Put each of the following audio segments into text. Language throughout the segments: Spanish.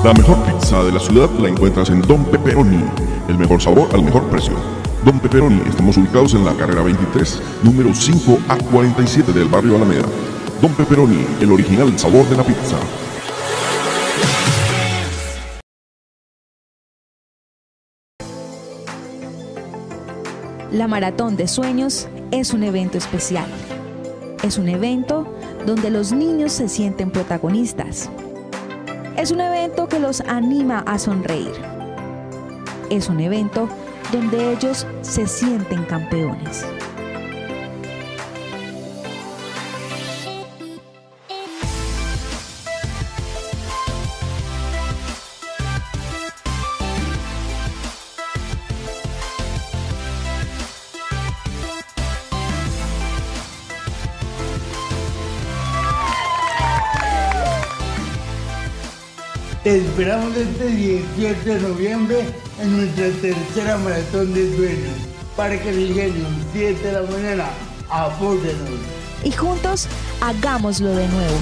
La mejor pizza de la ciudad la encuentras en Don Pepperoni. El mejor sabor al mejor precio. Don Pepperoni, estamos ubicados en la carrera 23, número 5A47 del barrio Alameda. Don Pepperoni, el original sabor de la pizza. La Maratón de Sueños es un evento especial. Es un evento donde los niños se sienten protagonistas. Es un evento que los anima a sonreír. Es un evento donde ellos se sienten campeones. Te esperamos este 18 de noviembre en nuestra tercera Maratón de Sueños. Parque del Ingenio, 7 de la mañana. Apóyenos. Y juntos, hagámoslo de nuevo.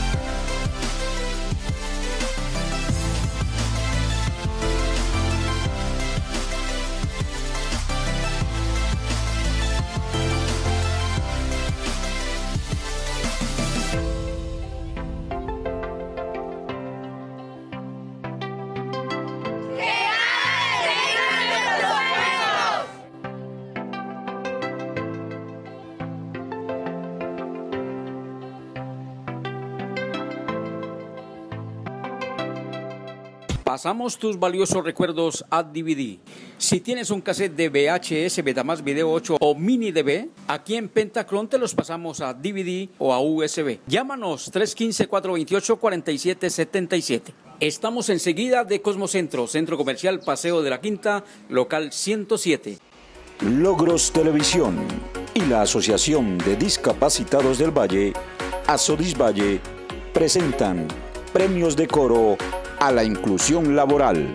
Pasamos tus valiosos recuerdos a DVD. Si tienes un cassette de VHS, Betamax Video 8 o Mini DV, aquí en Pentacron te los pasamos a DVD o a USB. Llámanos 315-428-4777. Estamos enseguida de Cosmocentro, Centro Comercial Paseo de la Quinta, local 107. Logros Televisión y la Asociación de Discapacitados del Valle, Asodisvalle, presentan Premios de Coro a la Inclusión Laboral.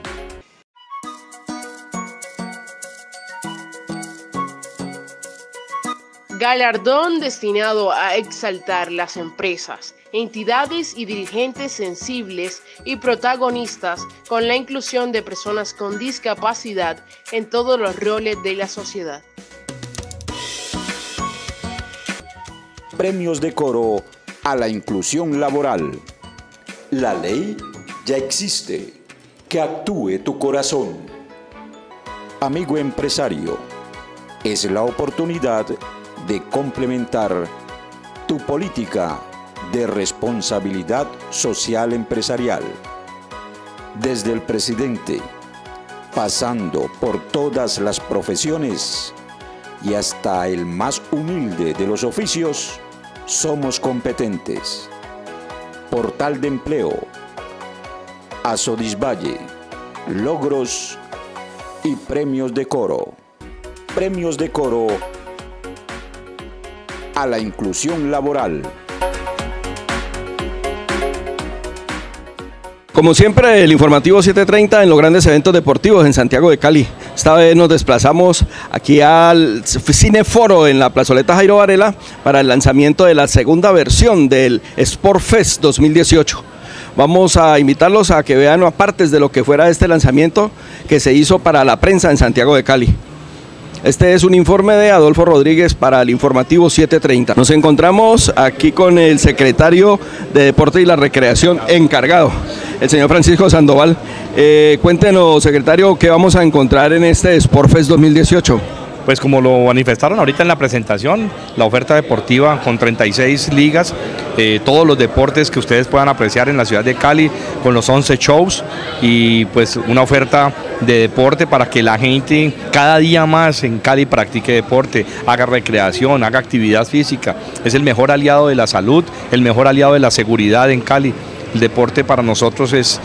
Galardón destinado a exaltar las empresas, entidades y dirigentes sensibles y protagonistas con la inclusión de personas con discapacidad en todos los roles de la sociedad. Premios de Coro a la Inclusión Laboral. La ley ya existe, que actúe tu corazón. Amigo empresario, es la oportunidad de complementar tu política de responsabilidad social empresarial. Desde el presidente, pasando por todas las profesiones y hasta el más humilde de los oficios, somos competentes. Portal de Empleo, Asodisvalle, logros y premios de coro. Premios de coro a la inclusión laboral. Como siempre, el informativo 7:30 en los grandes eventos deportivos en Santiago de Cali. Esta vez nos desplazamos aquí al Cineforo en la plazoleta Jairo Varela para el lanzamiento de la segunda versión del Sport Fest 2018. Vamos a invitarlos a que vean partes de lo que fuera este lanzamiento que se hizo para la prensa en Santiago de Cali. Este es un informe de Adolfo Rodríguez para el informativo 7:30. Nos encontramos aquí con el secretario de Deporte y la Recreación encargado, el señor Francisco Sandoval. Cuéntenos, secretario, ¿qué vamos a encontrar en este Sport Fest 2018? Pues como lo manifestaron ahorita en la presentación, la oferta deportiva con 36 ligas, todos los deportes que ustedes puedan apreciar en la ciudad de Cali, con los 11 shows y pues una oferta de deporte para que la gente cada día más en Cali practique deporte, haga recreación, haga actividad física. Es el mejor aliado de la salud, el mejor aliado de la seguridad en Cali. El deporte para nosotros es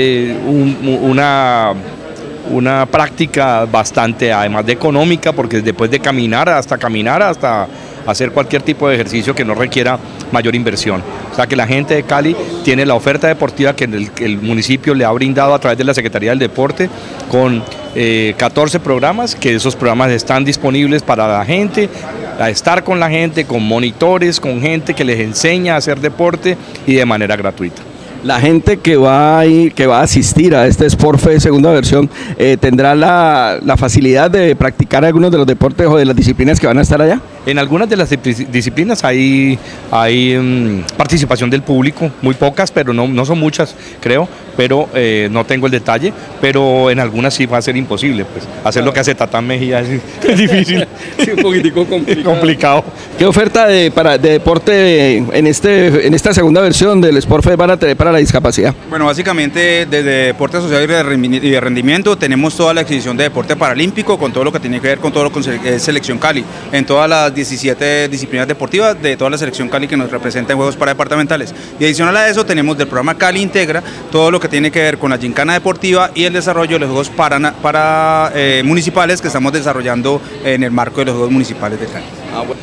una práctica bastante, además de económica, porque después de caminar hasta hacer cualquier tipo de ejercicio que no requiera mayor inversión. O sea que la gente de Cali tiene la oferta deportiva que el municipio le ha brindado a través de la Secretaría del Deporte con 14 programas, que esos programas están disponibles para la gente, a estar con la gente, con monitores, con gente que les enseña a hacer deporte y de manera gratuita. La gente que va a asistir a este SportFest segunda versión tendrá la facilidad de practicar algunos de los deportes o de las disciplinas que van a estar allá. En algunas de las disciplinas hay participación del público, muy pocas, pero no son muchas, creo, pero no tengo el detalle, pero en algunas sí va a ser imposible, pues hacer lo que hace Tatán Mejía es difícil, sí, un poquitico complicado. ¿Qué oferta de deporte en esta segunda versión del SportFest van a tener para la discapacidad? Bueno, básicamente desde deporte asociado y de rendimiento tenemos toda la exhibición de deporte paralímpico con todo lo que tiene que ver con todo lo que es Selección Cali, en todas las 17 disciplinas deportivas de toda la Selección Cali que nos representa en Juegos Paradepartamentales. Y adicional a eso tenemos del programa Cali Integra todo lo que tiene que ver con la gincana deportiva y el desarrollo de los Juegos municipales que estamos desarrollando en el marco de los Juegos Municipales de Cali.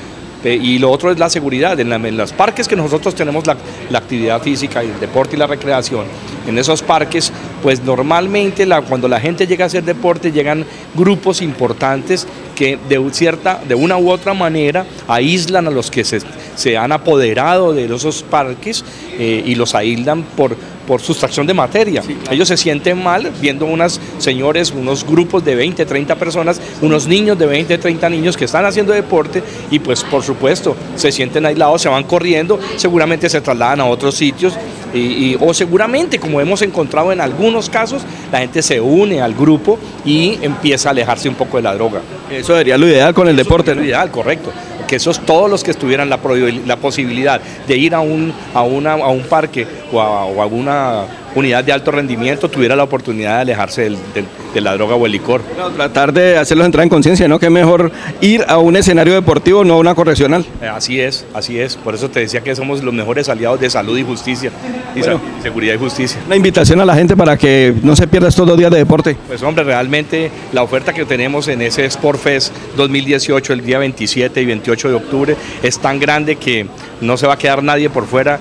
Y lo otro es la seguridad. En los parques que nosotros tenemos la actividad física y el deporte y la recreación, en esos parques, pues normalmente cuando la gente llega a hacer deporte llegan grupos importantes que de una u otra manera aíslan a los que se han apoderado de esos parques y los aíslan por sustracción de materia. Sí, claro. Ellos se sienten mal viendo unos grupos de 20, 30 personas, unos niños de 20, 30 niños que están haciendo deporte y pues por supuesto se sienten aislados, se van corriendo, seguramente se trasladan a otros sitios o seguramente, como hemos encontrado en algunos casos, la gente se une al grupo y empieza a alejarse un poco de la droga. Eso sería lo ideal con el deporte, ¿no? Lo ideal, correcto. Que esos todos los que tuvieran la posibilidad de ir a un parque o a una unidad de alto rendimiento tuviera la oportunidad de alejarse de la droga o el licor. No, tratar de hacerlos entrar en conciencia, ¿no? Que es mejor ir a un escenario deportivo, no a una correccional. Así es. Por eso te decía que somos los mejores aliados de salud y justicia, seguridad y justicia. Una invitación a la gente para que no se pierda estos 2 días de deporte. Pues hombre, realmente la oferta que tenemos en ese SportFest 2018, el día 27 y 28 de octubre, es tan grande que no se va a quedar nadie por fuera,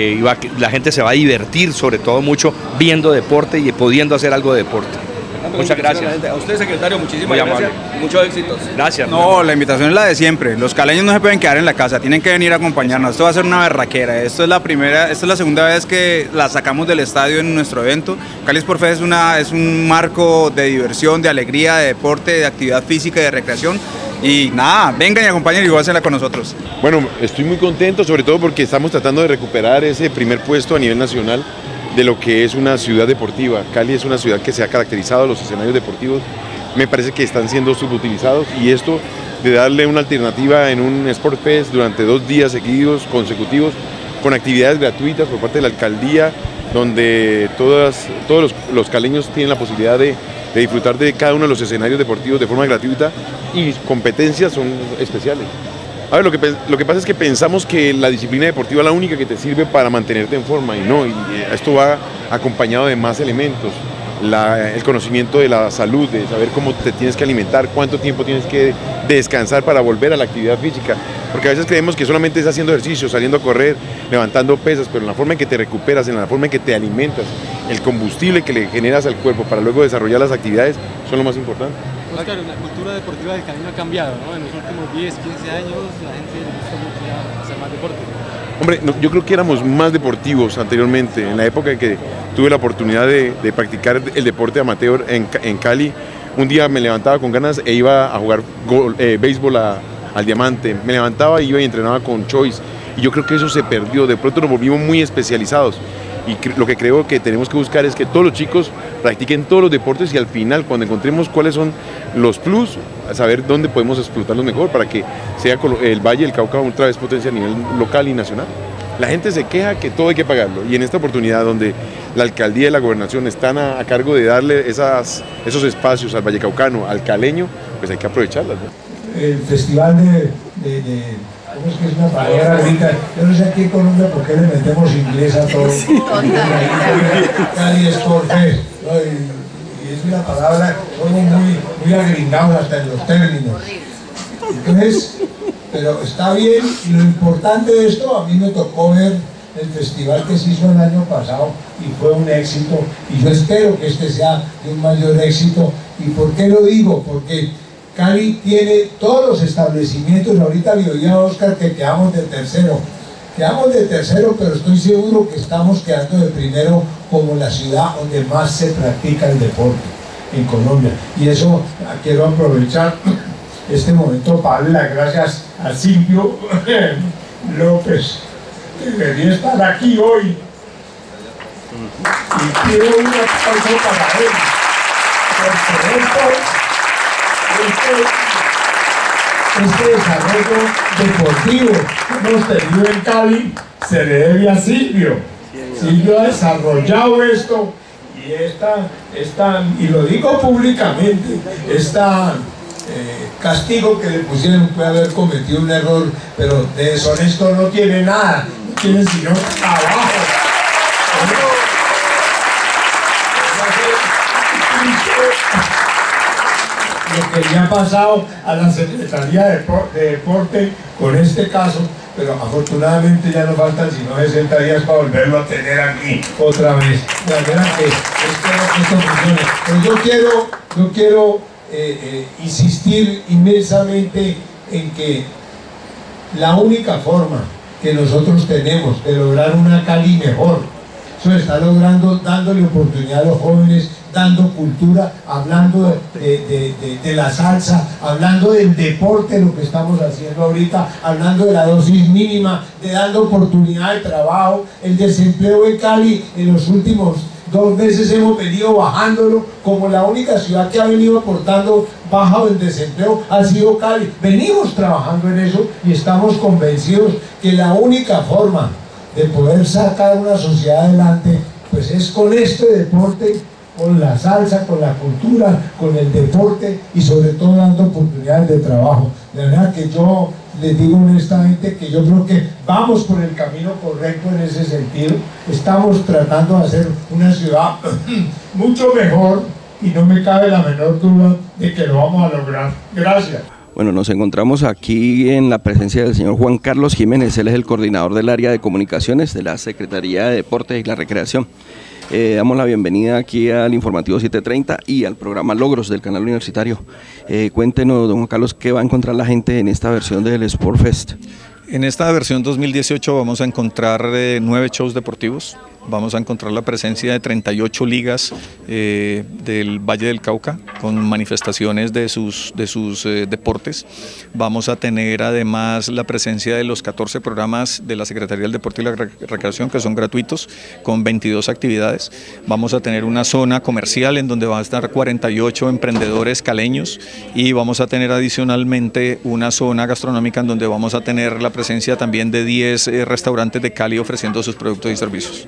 la gente se va a divertir, sobre todo mucho viendo deporte y pudiendo hacer algo de deporte. Muchas gracias. A usted, secretario, muchísimas gracias. Muchos éxitos. Gracias. No, la invitación es la de siempre. Los caleños no se pueden quedar en la casa, tienen que venir a acompañarnos. Esto va a ser una berraquera. Esta es la segunda vez que la sacamos del estadio en nuestro evento. Cali SportFest es un marco de diversión, de alegría, de deporte, de actividad física y de recreación. Y nada, vengan y acompañen y gócenla con nosotros. Bueno, estoy muy contento, sobre todo porque estamos tratando de recuperar ese primer puesto a nivel nacional de lo que es una ciudad deportiva. Cali es una ciudad que se ha caracterizado, los escenarios deportivos me parece que están siendo subutilizados y esto de darle una alternativa en un SportFest durante 2 días seguidos, consecutivos, con actividades gratuitas por parte de la alcaldía, donde todos los caleños tienen la posibilidad de disfrutar de cada uno de los escenarios deportivos de forma gratuita y competencias son especiales. A ver, lo que pasa es que pensamos que la disciplina deportiva es la única que te sirve para mantenerte en forma y no, y esto va acompañado de más elementos. El conocimiento de la salud, de saber cómo te tienes que alimentar, cuánto tiempo tienes que descansar para volver a la actividad física, porque a veces creemos que solamente es haciendo ejercicio, saliendo a correr, levantando pesas, pero en la forma en que te recuperas, en la forma en que te alimentas, el combustible que le generas al cuerpo para luego desarrollar las actividades son lo más importante. Oscar, la cultura deportiva del Cali no ha cambiado, ¿no? En los últimos 10, 15 años la gente le gusta mucho hacer más deporte. Hombre, no, yo creo que éramos más deportivos anteriormente, en la época en que tuve la oportunidad de practicar el deporte amateur en Cali. Un día me levantaba con ganas e iba a jugar béisbol al Diamante, me levantaba, iba y entrenaba con Choice y yo creo que eso se perdió, de pronto nos volvimos muy especializados. Y lo que creo que tenemos que buscar es que todos los chicos practiquen todos los deportes y al final, cuando encontremos cuáles son los plus, a saber dónde podemos explotarlos mejor para que sea el Valle del Cauca otra vez potencia a nivel local y nacional. La gente se queja que todo hay que pagarlo y en esta oportunidad donde la alcaldía y la gobernación están a cargo de darle esos espacios al vallecaucano, al caleño, pues hay que aprovecharlas, ¿no? El festival ¿cómo es que es una palabra rica? Yo no sé aquí en Colombia por qué le metemos inglés a todo. Cali SportFest, ¿no? Y es una palabra, somos muy agringados hasta en los términos. Entonces, pero está bien, y lo importante de esto, a mí me tocó ver el festival que se hizo el año pasado y fue un éxito, y yo espero que este sea de un mayor éxito. ¿Y por qué lo digo? Porque Cali tiene todos los establecimientos, ahorita le oía a Oscar que quedamos de tercero, Quedamos de tercero, pero estoy seguro que estamos quedando de primero como la ciudad donde más se practica el deporte en Colombia. Y eso quiero aprovechar este momento para darle las gracias a Silvio López, que debería estar aquí hoy. Y quiero un aplauso para él, porque este desarrollo deportivo que hemos tenido en Cali se le debe a Silvio. Silvio ha desarrollado esto y lo digo públicamente, castigo que le pusieron puede haber cometido un error, pero de deshonesto no tiene nada, no tiene sino trabajo. Lo que le ha pasado a la Secretaría de Deporte con este caso, pero afortunadamente ya no faltan sino 60 días para volverlo a tener aquí otra vez. De manera que espero que esto funcione. Pero yo quiero insistir inmensamente en que la única forma que nosotros tenemos de lograr una Cali mejor, eso está logrando dándole oportunidad a los jóvenes, dando cultura, hablando de la salsa, hablando del deporte, lo que estamos haciendo ahorita, hablando de la dosis mínima, de dando oportunidad de trabajo. El desempleo en Cali en los últimos 2 meses hemos venido bajándolo, como la única ciudad que ha venido aportando baja del desempleo ha sido Cali. Venimos trabajando en eso y estamos convencidos que la única forma de poder sacar una sociedad adelante pues es con este deporte, con la salsa, con la cultura, con el deporte y sobre todo dando oportunidades de trabajo. De verdad que yo les digo honestamente que yo creo que vamos por el camino correcto en ese sentido. Estamos tratando de hacer una ciudad mucho mejor y no me cabe la menor duda de que lo vamos a lograr. Gracias. Bueno, nos encontramos aquí en la presencia del señor Juan Carlos Jiménez. Él es el coordinador del área de comunicaciones de la Secretaría de Deportes y la Recreación. Damos la bienvenida aquí al Informativo 730 y al programa Logros del Canal Universitario. Cuéntenos, don Juan Carlos, ¿qué va a encontrar la gente en esta versión del Sport Fest? En esta versión 2018 vamos a encontrar 9 shows deportivos. Vamos a encontrar la presencia de 38 ligas del Valle del Cauca con manifestaciones de sus deportes. Vamos a tener además la presencia de los 14 programas de la Secretaría del Deporte y la Recreación que son gratuitos con 22 actividades. Vamos a tener una zona comercial en donde van a estar 48 emprendedores caleños y vamos a tener adicionalmente una zona gastronómica en donde vamos a tener la presencia también de 10 restaurantes de Cali ofreciendo sus productos y servicios.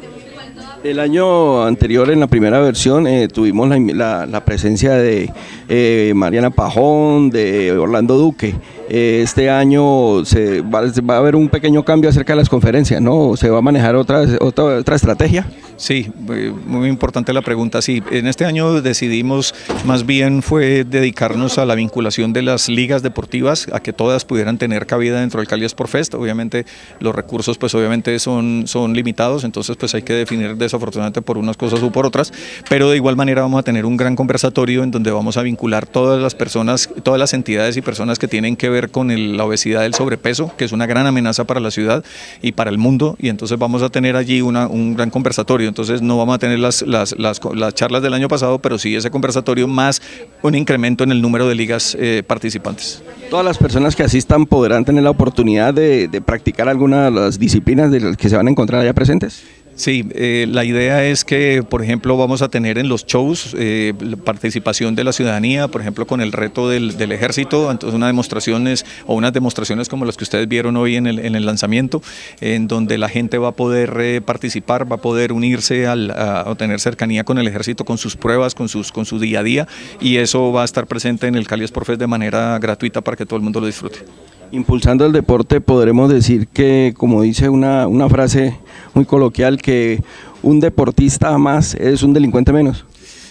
El año anterior, en la primera versión, tuvimos la presencia de Mariana Pajón, de Orlando Duque. Este año va a haber un pequeño cambio acerca de las conferencias, ¿no? ¿Se va a manejar otra estrategia? Sí, muy importante la pregunta. Sí, en este año decidimos más bien fue dedicarnos a la vinculación de las ligas deportivas, a que todas pudieran tener cabida dentro del Cali Sport Fest. Obviamente los recursos pues obviamente son limitados, entonces pues hay que definir desafortunadamente por unas cosas u por otras, pero de igual manera vamos a tener un gran conversatorio en donde vamos a vincular todas las personas, todas las entidades y personas que tienen que ver con la obesidad, el sobrepeso, que es una gran amenaza para la ciudad y para el mundo, y entonces vamos a tener allí un gran conversatorio. Entonces no vamos a tener las charlas del año pasado, pero sí ese conversatorio más un incremento en el número de ligas participantes. Todas las personas que asistan podrán tener la oportunidad de practicar alguna de las disciplinas de las que se van a encontrar allá presentes. Sí, la idea es que, por ejemplo, vamos a tener en los shows la participación de la ciudadanía, por ejemplo, con el reto del ejército, entonces unas demostraciones como las que ustedes vieron hoy en el lanzamiento, en donde la gente va a poder participar, va a poder unirse a tener cercanía con el ejército, con sus pruebas, con su día a día, y eso va a estar presente en el Cali Sport Fest de manera gratuita para que todo el mundo lo disfrute. Impulsando el deporte, podremos decir que, como dice una frase muy coloquial, que un deportista más es un delincuente menos.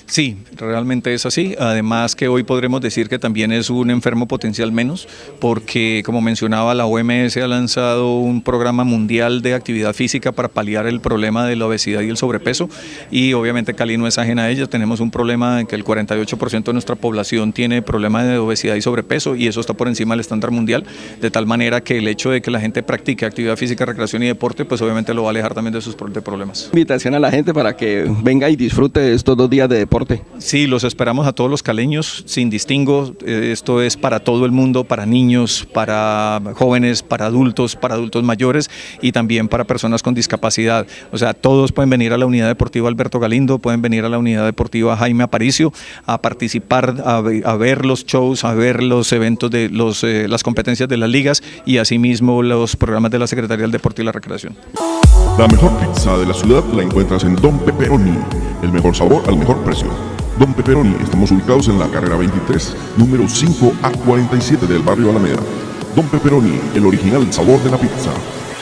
Sí, realmente es así. Además que hoy podremos decir que también es un enfermo potencial menos, porque como mencionaba, la OMS ha lanzado un programa mundial de actividad física para paliar el problema de la obesidad y el sobrepeso, y obviamente Cali no es ajena a ella. Tenemos un problema en que el 48% de nuestra población tiene problema de obesidad y sobrepeso, y eso está por encima del estándar mundial, de tal manera que el hecho de que la gente practique actividad física, recreación y deporte, pues obviamente lo va a alejar también de sus problemas. Invitación a la gente para que venga y disfrute de estos 2 días de deporte. Sí, los esperamos a todos los caleños, sin distingo. Esto es para todo el mundo, para niños, para jóvenes, para adultos mayores y también para personas con discapacidad. O sea, todos pueden venir a la Unidad Deportiva Alberto Galindo, pueden venir a la Unidad Deportiva Jaime Aparicio a participar, a ver los shows, a ver los eventos de las competencias de las ligas y asimismo los programas de la Secretaría del Deporte y la Recreación. La mejor pizza de la ciudad la encuentras en Don Pepperoni, el mejor sabor al mejor precio. Don Pepperoni, estamos ubicados en la carrera 23, número 5A47 del barrio Alameda. Don Pepperoni, el original sabor de la pizza.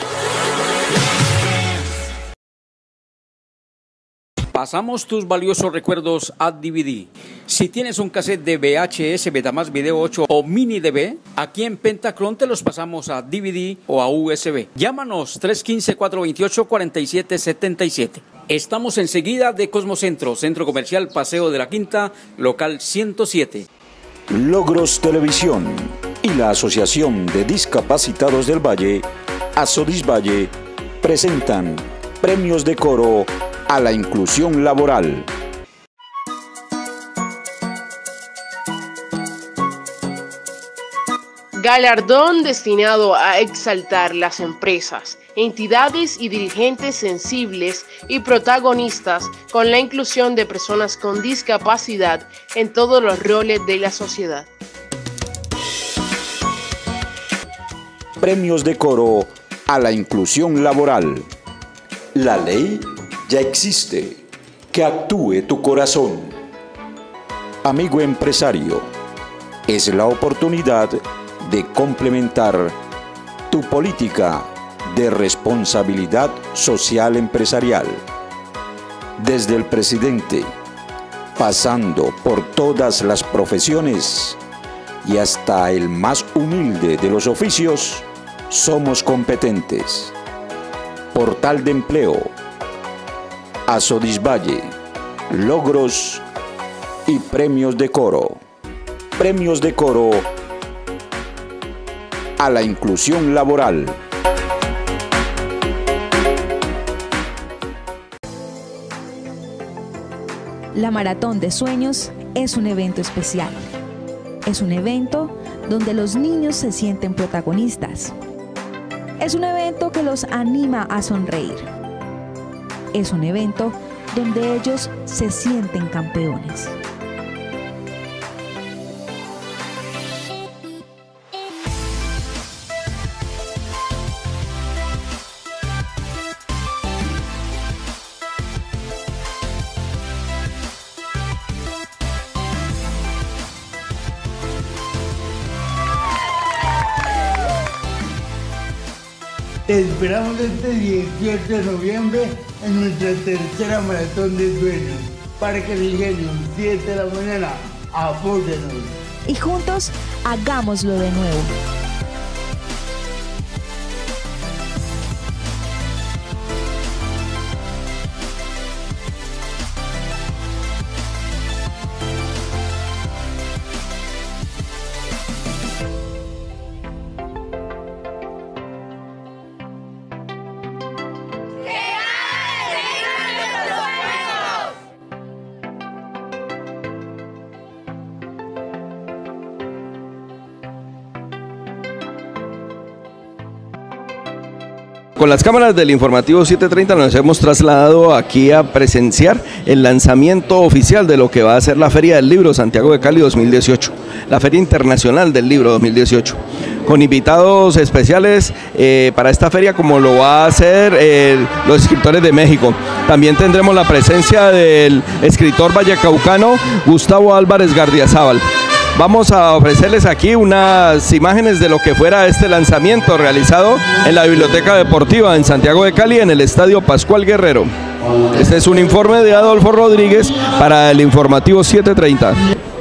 Pasamos tus valiosos recuerdos a DVD. Si tienes un cassette de VHS, Betamax Video 8 o Mini DV, aquí en Pentacron te los pasamos a DVD o a USB. Llámanos 315-428-4777. Estamos enseguida de Cosmocentro, Centro Comercial Paseo de la Quinta, local 107. Logros Televisión y la Asociación de Discapacitados del Valle, Asodisvalle, presentan Premios de Coro a la Inclusión Laboral. Galardón destinado a exaltar las empresas, entidades y dirigentes sensibles y protagonistas con la inclusión de personas con discapacidad en todos los roles de la sociedad. Premios de Coro a la Inclusión Laboral. La ley ya existe. Que actúe tu corazón. Amigo empresario, es la oportunidad de complementar tu política de responsabilidad social empresarial. Desde el presidente, pasando por todas las profesiones y hasta el más humilde de los oficios, somos competentes. Portal de Empleo, Asodisvalle, logros y premios de coro. Premios de Coro a la Inclusión Laboral. La Maratón de Sueños es un evento especial. Es un evento donde los niños se sienten protagonistas. Es un evento que los anima a sonreír. Es un evento donde ellos se sienten campeones. Te esperamos este 18 de noviembre en nuestra tercera maratón de sueños. Parque del Ingenio, 7 de la mañana. Apóyenos. Y juntos, hagámoslo de nuevo. Con las cámaras del informativo 730 nos hemos trasladado aquí a presenciar el lanzamiento oficial de lo que va a ser la Feria del Libro Santiago de Cali 2018, la Feria Internacional del Libro 2018, con invitados especiales para esta feria, como lo va a hacer los escritores de México. También tendremos la presencia del escritor vallecaucano Gustavo Álvarez Gardiazabal. Vamos a ofrecerles aquí unas imágenes de lo que fuera este lanzamiento realizado en la Biblioteca Deportiva en Santiago de Cali, en el Estadio Pascual Guerrero. Este es un informe de Adolfo Rodríguez para el informativo 730.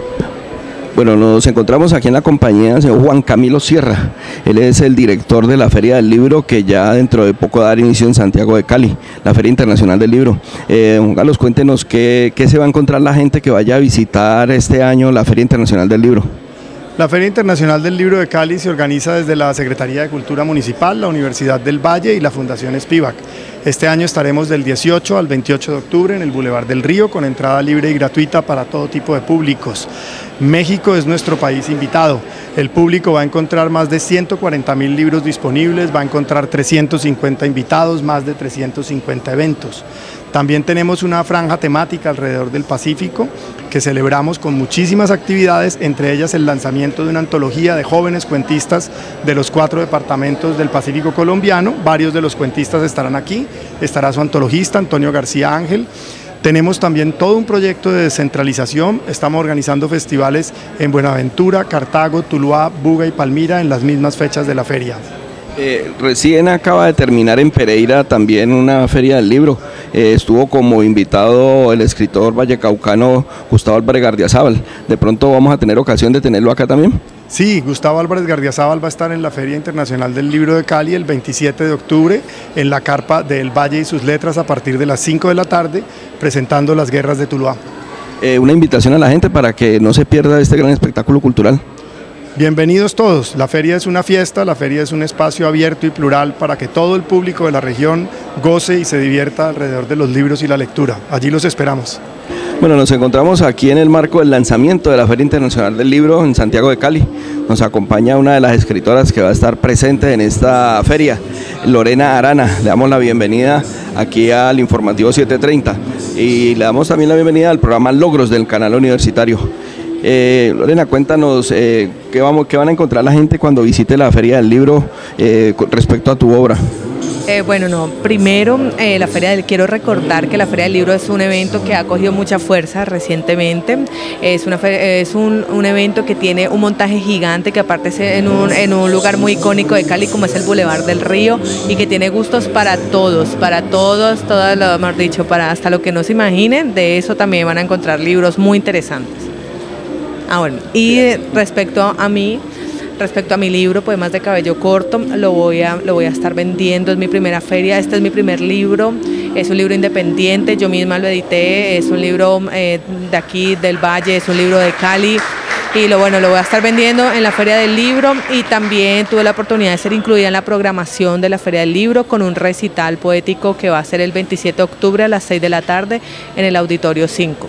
Bueno, nos encontramos aquí en la compañía del señor Juan Camilo Sierra. Él es el director de la Feria del Libro, que ya dentro de poco dará inicio en Santiago de Cali, la Feria Internacional del Libro. Juan Carlos, cuéntenos qué se va a encontrar la gente que vaya a visitar este año la Feria Internacional del Libro. La Feria Internacional del Libro de Cali se organiza desde la Secretaría de Cultura Municipal, la Universidad del Valle y la Fundación Spivak. Este año estaremos del 18 al 28 de octubre en el Boulevard del Río con entrada libre y gratuita para todo tipo de públicos. México es nuestro país invitado. El público va a encontrar más de 140.000 libros disponibles, va a encontrar 350 invitados, más de 350 eventos. También tenemos una franja temática alrededor del Pacífico que celebramos con muchísimas actividades, entre ellas el lanzamiento de una antología de jóvenes cuentistas de los 4 departamentos del Pacífico colombiano. Varios de los cuentistas estarán aquí, estará su antologista Antonio García Ángel. Tenemos también todo un proyecto de descentralización, estamos organizando festivales en Buenaventura, Cartago, Tuluá, Buga y Palmira en las mismas fechas de la feria. Recién acaba de terminar en Pereira también una feria del libro. Estuvo como invitado el escritor vallecaucano Gustavo Álvarez Gardiazabal. ¿De pronto vamos a tener ocasión de tenerlo acá también? Sí, Gustavo Álvarez Gardiazabal va a estar en la Feria Internacional del Libro de Cali el 27 de octubre en la carpa del Valle y sus Letras a partir de las 5 de la tarde presentando Las Guerras de Tuluá. Una invitación a la gente para que no se pierda este gran espectáculo cultural. Bienvenidos todos, la feria es una fiesta, la feria es un espacio abierto y plural para que todo el público de la región goce y se divierta alrededor de los libros y la lectura. Allí los esperamos. Bueno, nos encontramos aquí en el marco del lanzamiento de la Feria Internacional del Libro en Santiago de Cali. Nos acompaña una de las escritoras que va a estar presente en esta feria, Lorena Arana. Le damos la bienvenida aquí al informativo 730 y le damos también la bienvenida al programa Logros del canal universitario. Lorena, cuéntanos qué van a encontrar la gente cuando visite la Feria del Libro respecto a tu obra. Primero quiero recordar que la Feria del Libro es un evento que ha cogido mucha fuerza recientemente. Es un evento que tiene un montaje gigante, que aparte es en un lugar muy icónico de Cali como es el Boulevard del Río, y que tiene gustos para todos, mejor dicho, para hasta lo que no se imaginen. De eso también van a encontrar libros muy interesantes. Y respecto a mi libro, Poemas de Cabello Corto, lo voy a estar vendiendo, es mi primera feria, este es mi primer libro, es un libro independiente, yo misma lo edité, es un libro de aquí del Valle, es un libro de Cali, y lo voy a estar vendiendo en la Feria del Libro, y también tuve la oportunidad de ser incluida en la programación de la Feria del Libro con un recital poético que va a ser el 27 de octubre a las 6 de la tarde en el Auditorio 5.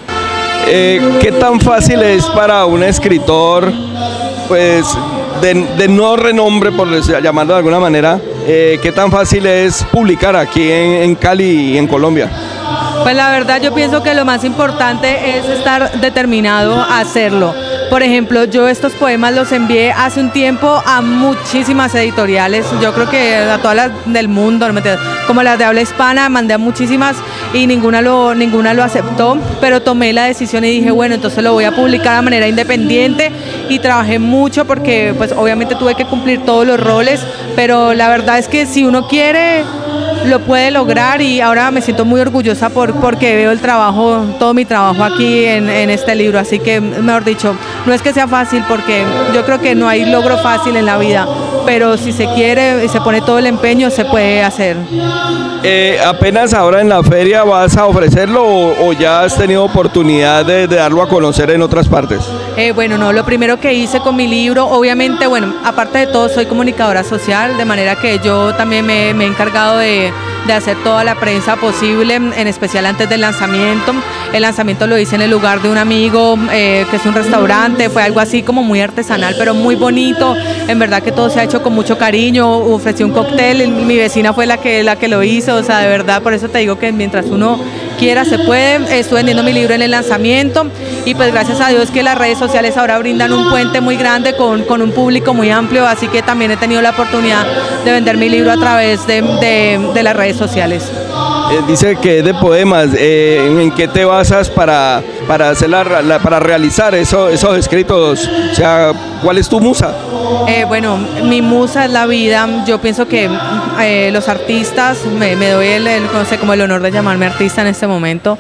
¿Qué tan fácil es para un escritor, pues, de no renombre, por llamarlo de alguna manera, qué tan fácil es publicar aquí en Cali y en Colombia? Pues la verdad yo pienso que lo más importante es estar determinado a hacerlo. Por ejemplo, yo estos poemas los envié hace un tiempo a muchísimas editoriales, yo creo que a todas las del mundo, como las de habla hispana, mandé a muchísimas y ninguna lo aceptó, pero tomé la decisión y dije, bueno, entonces lo voy a publicar de manera independiente, y trabajé mucho porque pues obviamente tuve que cumplir todos los roles, pero la verdad es que si uno quiere lo puede lograr, y ahora me siento muy orgullosa porque veo todo mi trabajo aquí en este libro, así que mejor dicho, no es que sea fácil, porque yo creo que no hay logro fácil en la vida, pero si se quiere y se pone todo el empeño, se puede hacer. ¿Apenas ahora en la feria vas a ofrecerlo o ya has tenido oportunidad de darlo a conocer en otras partes? Lo primero que hice con mi libro, obviamente, aparte de todo soy comunicadora social, de manera que yo también me he encargado de hacer toda la prensa posible, en especial antes del lanzamiento. El lanzamiento lo hice en el lugar de un amigo, que es un restaurante, fue algo así como muy artesanal, pero muy bonito. En verdad que todo se ha hecho con mucho cariño, ofrecí un cóctel, mi vecina fue la que lo hizo, o sea, de verdad, por eso te digo que mientras uno quiera se puede. Estuve vendiendo mi libro en el lanzamiento, y pues gracias a Dios que las redes sociales ahora brindan un puente muy grande con un público muy amplio, así que también he tenido la oportunidad de vender mi libro a través de las redes sociales. Dice que es de poemas, ¿en qué te basas para para hacer para realizar esos escritos? O sea, ¿cuál es tu musa? Bueno, mi musa es la vida. Yo pienso que los artistas, me doy no sé, como el honor de llamarme artista en este momento,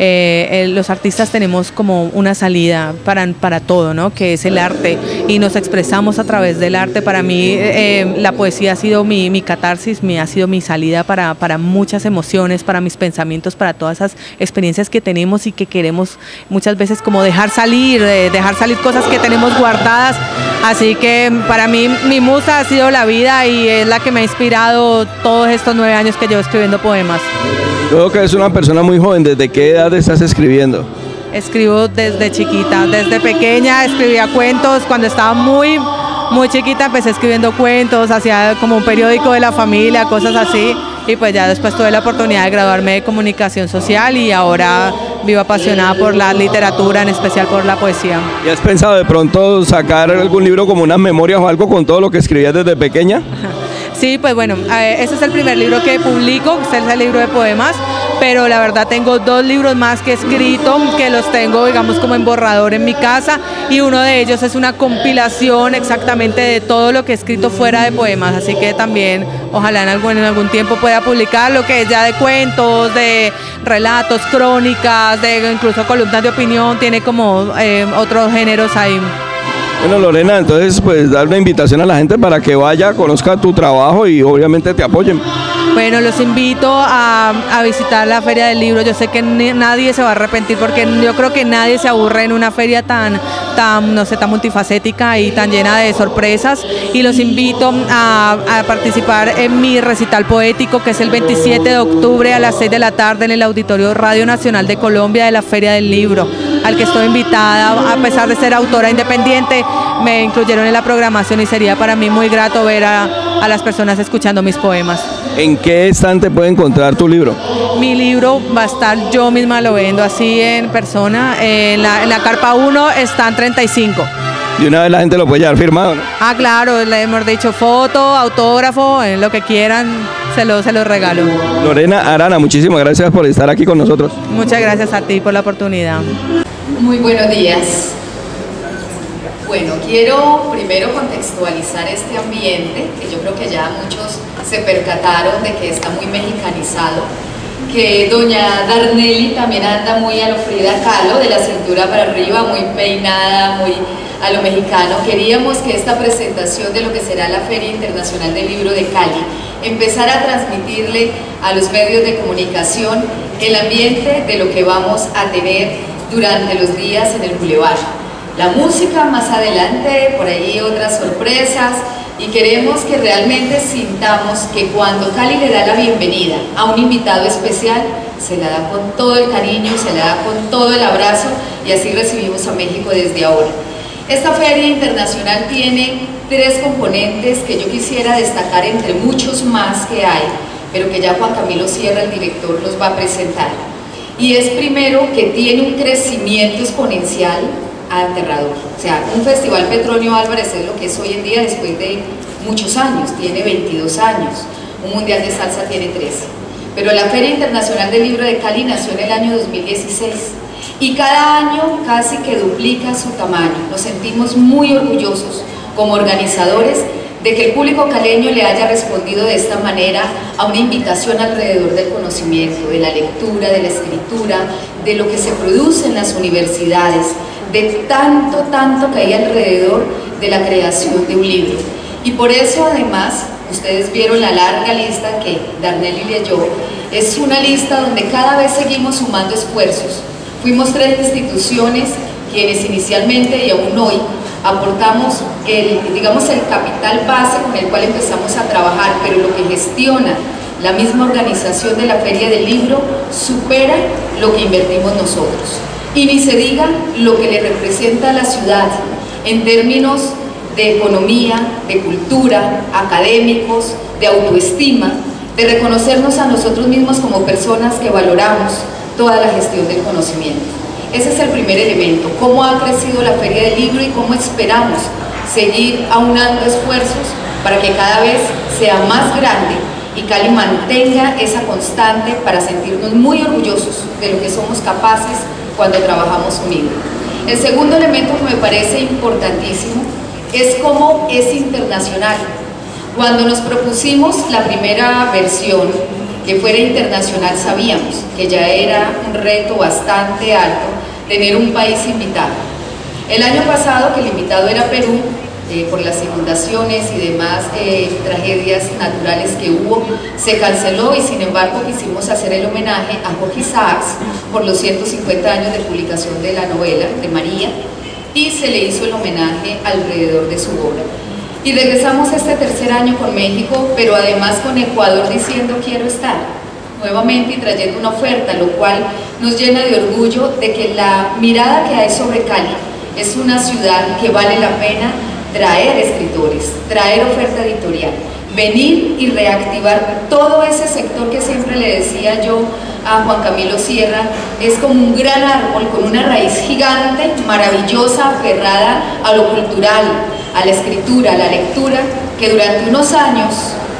los artistas tenemos como una salida para todo, ¿no? Que es el arte, y nos expresamos a través del arte. Para mí la poesía ha sido mi catarsis, ha sido mi salida para muchas emociones, para mis pensamientos, para todas esas experiencias que tenemos y que queremos muchas veces como dejar salir cosas que tenemos guardadas. Así que para mí mi musa ha sido la vida, y es la que me ha inspirado todos estos 9 años que llevo escribiendo poemas. Creo que es una persona muy joven. ¿Desde qué edad estás escribiendo? Escribo desde chiquita, desde pequeña escribía cuentos. Cuando estaba muy chiquita empecé escribiendo cuentos, hacía como un periódico de la familia, cosas así, y pues ya después tuve la oportunidad de graduarme de comunicación social, y ahora vivo apasionada por la literatura, en especial por la poesía. ¿Y has pensado de pronto sacar algún libro como unas memorias o algo con todo lo que escribías desde pequeña? Sí, pues bueno, este es el primer libro que publico, este es el libro de poemas, pero la verdad tengo 2 libros más que he escrito, que los tengo, digamos, como en borrador en mi casa, y uno de ellos es una compilación exactamente de todo lo que he escrito fuera de poemas, así que también ojalá en algún tiempo pueda publicar lo que es ya de cuentos, de relatos, crónicas, de incluso columnas de opinión, tiene como otros géneros ahí. Bueno, Lorena, entonces pues dar una invitación a la gente para que vaya, conozca tu trabajo y obviamente te apoyen. Bueno, los invito a visitar la Feria del Libro. Yo sé que nadie se va a arrepentir, porque yo creo que nadie se aburre en una feria tan multifacética y tan llena de sorpresas. Y los invito a participar en mi recital poético, que es el 27 de octubre a las 6 de la tarde en el Auditorio Radio Nacional de Colombia de la Feria del Libro, al que estoy invitada. A pesar de ser autora independiente, me incluyeron en la programación, y sería para mí muy grato ver a las personas escuchando mis poemas. ¿En qué estante puede encontrar tu libro? Mi libro va a estar, yo misma lo vendo así en persona, en la carpa 1 están 35. Y una vez la gente lo puede llevar firmado, ¿no? Ah, claro, le hemos dicho foto, autógrafo, lo que quieran, se los regalo. Lorena Arana, muchísimas gracias por estar aquí con nosotros. Muchas gracias a ti por la oportunidad. Muy buenos días. Bueno, quiero primero contextualizar este ambiente, que yo creo que ya muchos se percataron de que está muy mexicanizado, que doña Darnelly también anda muy a lo Frida Kahlo, de la cintura para arriba, muy peinada, muy a lo mexicano. Queríamos que esta presentación de lo que será la Feria Internacional del Libro de Cali empezara a transmitirle a los medios de comunicación el ambiente de lo que vamos a tener durante los días en el Boulevard. La música más adelante, por ahí otras sorpresas, y queremos que realmente sintamos que cuando Cali le da la bienvenida a un invitado especial, se la da con todo el cariño, se la da con todo el abrazo, y así recibimos a México desde ahora. Esta feria internacional tiene 3 componentes que yo quisiera destacar entre muchos más que hay, pero que ya Juan Camilo Sierra, el director, los va a presentar. Y es primero que tiene un crecimiento exponencial aterrador. O sea, un Festival Petronio Álvarez es lo que es hoy en día después de muchos años, tiene 22 años, un Mundial de Salsa tiene 13. Pero la Feria Internacional del Libro de Cali nació en el año 2016 y cada año casi que duplica su tamaño. Nos sentimos muy orgullosos como organizadores de que el público caleño le haya respondido de esta manera a una invitación alrededor del conocimiento, de la lectura, de la escritura, de lo que se produce en las universidades, de tanto que hay alrededor de la creación de un libro. Y por eso además, ustedes vieron la larga lista que Darnelly leyó, es una lista donde cada vez seguimos sumando esfuerzos. Fuimos 3 instituciones quienes inicialmente y aún hoy aportamos el capital base con el cual empezamos a trabajar, pero lo que gestiona la misma organización de la Feria del Libro supera lo que invertimos nosotros. Y ni se diga lo que le representa a la ciudad en términos de economía, de cultura, académicos, de autoestima, de reconocernos a nosotros mismos como personas que valoramos toda la gestión del conocimiento. Ese es el primer elemento, cómo ha crecido la Feria del Libro y cómo esperamos seguir aunando esfuerzos para que cada vez sea más grande y Cali mantenga esa constante para sentirnos muy orgullosos de lo que somos capaces cuando trabajamos unidos. El segundo elemento que me parece importantísimo es cómo es internacional. Cuando nos propusimos la primera versión que fuera internacional, sabíamos que ya era un reto bastante alto tener un país invitado. El año pasado, que el invitado era Perú, por las inundaciones y demás tragedias naturales que hubo, se canceló y sin embargo quisimos hacer el homenaje a Jorge Isaacs por los 150 años de publicación de la novela de María, y se le hizo el homenaje alrededor de su obra. Y regresamos este tercer año con México, pero además con Ecuador diciendo quiero estar nuevamente y trayendo una oferta, lo cual nos llena de orgullo de que la mirada que hay sobre Cali es una ciudad que vale la pena traer escritores, traer oferta editorial, venir y reactivar todo ese sector que siempre le decía yo a Juan Camilo Sierra, es como un gran árbol con una raíz gigante, maravillosa, aferrada a lo cultural, a la escritura, a la lectura, que durante unos años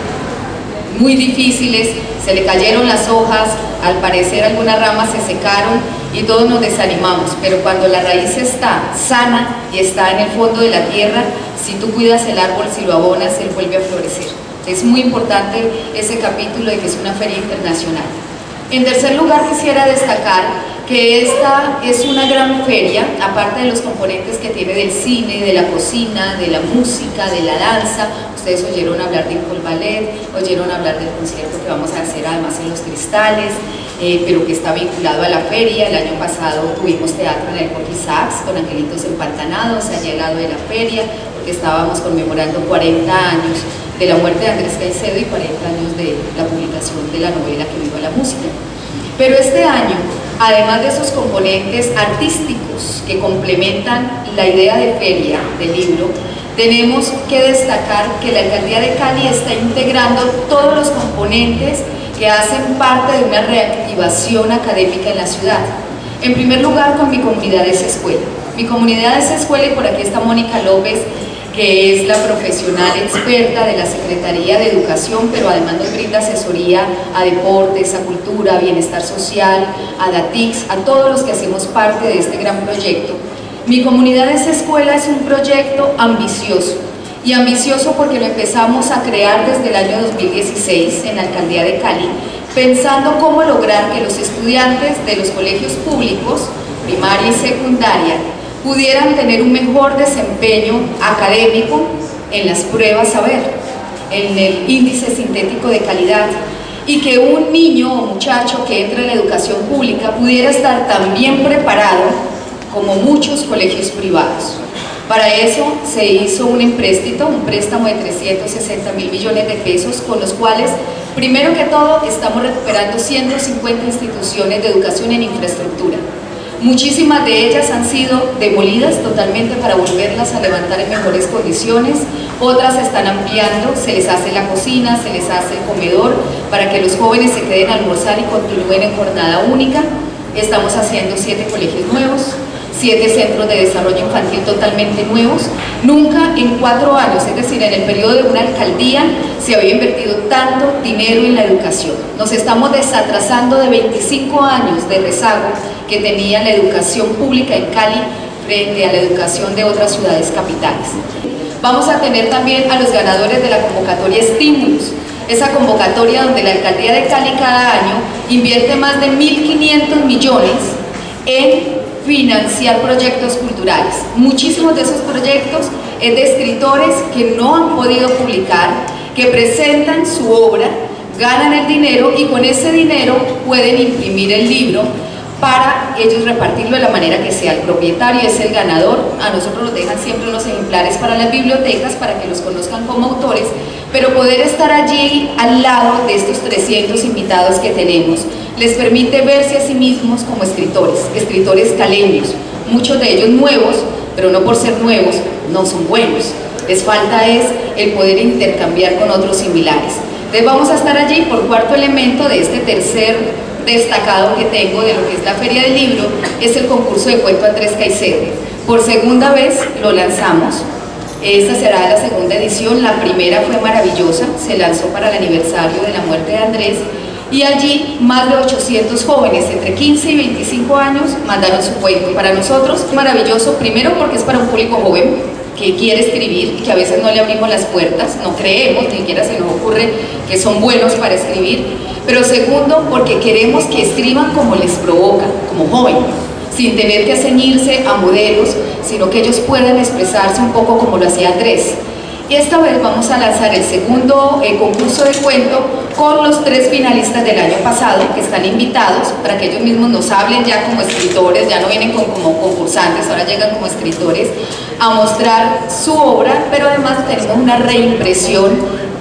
muy difíciles se le cayeron las hojas, al parecer algunas ramas se secaron y todos nos desanimamos, pero cuando la raíz está sana y está en el fondo de la tierra, si tú cuidas el árbol, si lo abonas, él vuelve a florecer. Es muy importante ese capítulo de que es una feria internacional. En tercer lugar, quisiera destacar que esta es una gran feria, aparte de los componentes que tiene del cine, de la cocina, de la música, de la danza. Ustedes oyeron hablar de Incol Ballet, oyeron hablar del concierto que vamos a hacer además en Los Cristales, pero que está vinculado a la feria. El año pasado tuvimos teatro en el Jorge Isaacs con Angelitos Empantanados, allá al lado de la feria, porque estábamos conmemorando 40 años de la muerte de Andrés Caicedo y 40 años de la publicación de la novela Que viva la música. Pero este año, además de esos componentes artísticos que complementan la idea de feria del libro, tenemos que destacar que la Alcaldía de Cali está integrando todos los componentes que hacen parte de una reactivación académica en la ciudad. En primer lugar, con Mi Comunidad es Escuela. Mi Comunidad es Escuela, y por aquí está Mónica López, que es la profesional experta de la Secretaría de Educación, pero además nos brinda asesoría a deportes, a cultura, a bienestar social, a DATICS, a todos los que hacemos parte de este gran proyecto. Mi Comunidad es Escuela es un proyecto ambicioso, y ambicioso porque lo empezamos a crear desde el año 2016 en la Alcaldía de Cali, pensando cómo lograr que los estudiantes de los colegios públicos, primaria y secundaria, pudieran tener un mejor desempeño académico en las pruebas saber, en el índice sintético de calidad, y que un niño o muchacho que entra en la educación pública pudiera estar tan bien preparado como muchos colegios privados. Para eso se hizo un préstamo de 360 mil millones de pesos, con los cuales, primero que todo, estamos recuperando 150 instituciones de educación en infraestructura. Muchísimas de ellas han sido demolidas totalmente para volverlas a levantar en mejores condiciones, otras se están ampliando, se les hace la cocina, se les hace el comedor para que los jóvenes se queden a almorzar y continúen en jornada única. Estamos haciendo 7 colegios nuevos, 7 centros de desarrollo infantil totalmente nuevos. Nunca en 4 años, es decir, en el periodo de una alcaldía, se había invertido tanto dinero en la educación. Nos estamos desatrasando de 25 años de rezago que tenía la educación pública en Cali frente a la educación de otras ciudades capitales. Vamos a tener también a los ganadores de la convocatoria Estímulos, esa convocatoria donde la Alcaldía de Cali cada año invierte más de 1.500 millones en financiar proyectos culturales. Muchísimos de esos proyectos es de escritores que no han podido publicar, que presentan su obra, ganan el dinero y con ese dinero pueden imprimir el libro para ellos repartirlo de la manera que sea. El propietario es el ganador. A nosotros nos dejan siempre unos ejemplares para las bibliotecas para que los conozcan como autores, pero poder estar allí al lado de estos 300 invitados que tenemos les permite verse a sí mismos como escritores caleños, muchos de ellos nuevos, pero no por ser nuevos no son buenos. Les falta es el poder intercambiar con otros similares. Entonces vamos a estar allí por cuarto elemento de este tercer destacado que tengo de lo que es la Feria del Libro, es el concurso de cuento Andrés Caicedo. Por segunda vez lo lanzamos. Esta será la segunda edición. La primera fue maravillosa, se lanzó para el aniversario de la muerte de Andrés Y allí más de 800 jóvenes entre 15 y 25 años mandaron su cuento. Para nosotros es maravilloso, primero porque es para un público joven que quiere escribir y que a veces no le abrimos las puertas, no creemos, ni siquiera se nos ocurre que son buenos para escribir, pero segundo porque queremos que escriban como les provoca, como jóvenes, sin tener que ceñirse a modelos, sino que ellos puedan expresarse un poco como lo hacía Andrés. Y esta vez vamos a lanzar el segundo concurso de cuento con los 3 finalistas del año pasado que están invitados para que ellos mismos nos hablen ya como escritores, ya no vienen como concursantes, ahora llegan como escritores a mostrar su obra, pero además tenemos una reimpresión